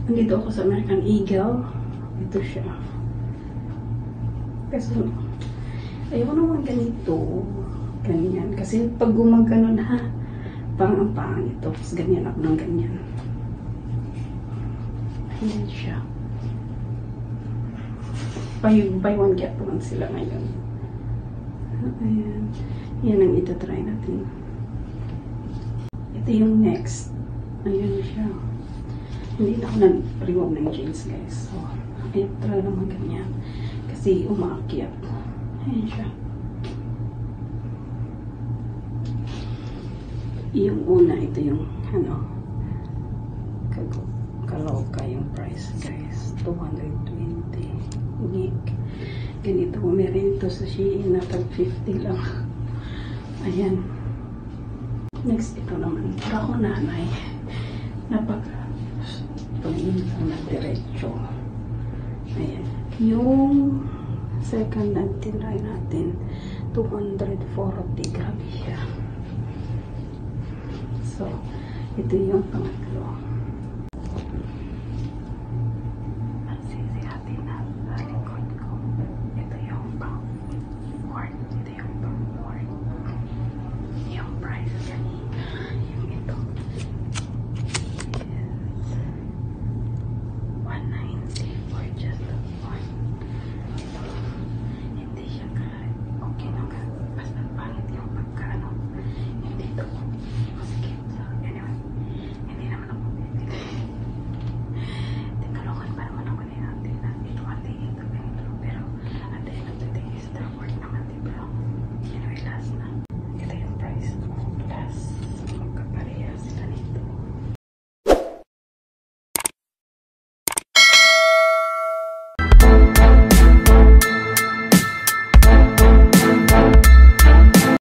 Nandito ako sa American Eagle. Ito siya. Kasi, ayoko naman ganito. Ganyan. Kasi pag gumagano na, pang ito. Tapos ganyan ako ng ganyan. Ayan siya. Buy one get one sila ngayon. Ayan. Yan ang itatry natin. Ito yung next. Ayan siya. Hindi na ako nag-remove ng jeans, guys. So, ayan, try naman ganyan. Kasi umaakyat. Ayan siya. Yung una, ito yung, ano, kaloka yung price, guys. 220. Unique. Ganito, meron ito sa Shein na tag 50 lang. Ayan. Next, ito naman. Para ako nanay. Pag-iin lang na diretso. Ayan. Yung second na tinry natin, 240. Grabe siya. So, ito yung pangatlo.